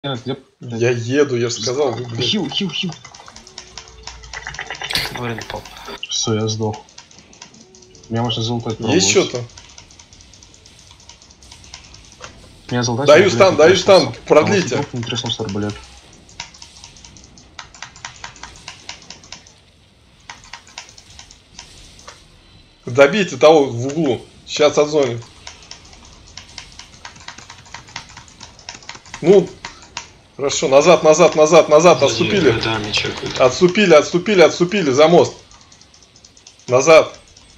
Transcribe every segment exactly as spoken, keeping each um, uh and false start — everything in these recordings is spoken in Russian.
Где... Я еду, я же сказал. Хил, хил, хил. Блин, топ. Все, я сдох. Меня можно залутать. Есть что-то? Меня залутать. Даю стан, даю стан, продлите. Не треснулся арбалет. Добейте того в углу. Сейчас отзоним. Ну, хорошо, назад, назад, назад, назад, отступили. Отступили, отступили, отступили за мост. Назад.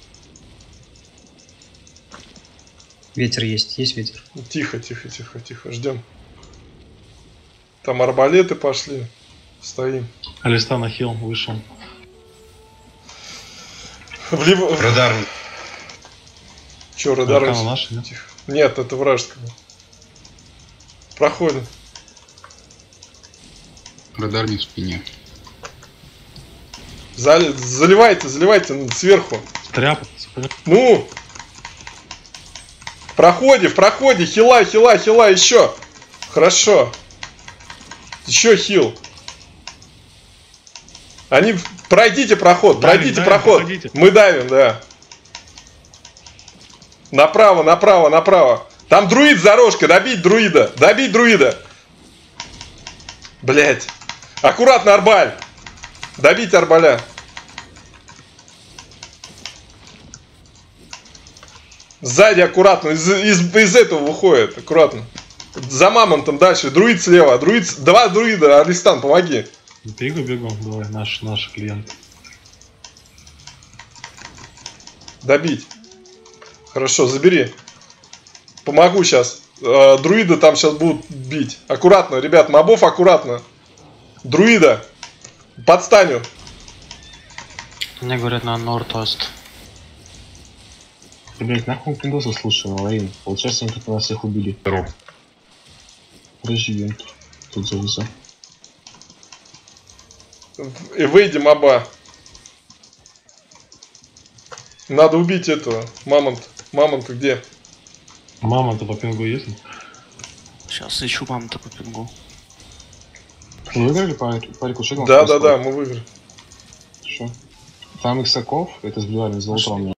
Ветер есть, есть ветер. Тихо, тихо, тихо, тихо, ждем. Там арбалеты пошли. Стоим. Алиста на хил вышел. Влево... Радар. Че, радар? Наш, да? Тихо. Нет, это вражеского. Проходим. Радар не в спине. Зали... Заливайте, заливайте сверху. Тряп. Ну! В проходе, в проходе, хила, хила, хила, еще. Хорошо. Еще хил. Они... Пройдите проход, Давим, пройдите давим, проход. проходите. Мы давим, да. Направо, направо, направо. Там друид за рожкой, добить друида, добить друида. Блять. Аккуратно, арбаль. Добить арбаля. Сзади аккуратно, из, из, из этого выходит, аккуратно. За мамонтом дальше, друид слева, друид, два друида, Алистан, помоги. Бегу, бегу, давай, наш, наш клиент. Добить. Хорошо, забери. Помогу сейчас. Э, друиды там сейчас будут бить. Аккуратно, ребят, мобов аккуратно. Друида. Подстаню. Мне говорят на Норд-Ост. Ты, блядь, нахуй пиндоса слушай, Ларин. Получается, они тут нас всех убили. Здоров. Подожди, тут завезу. И выйди, моба. Надо убить этого. Мамонт. Мамонт где? Мама-то по пингу есть? Сейчас ищу маму-то по пингу. Вы выиграли по, по рикошетам? Да, да, да, мы выиграли. Хорошо. Там иксаков, это с блюдами, с золотом.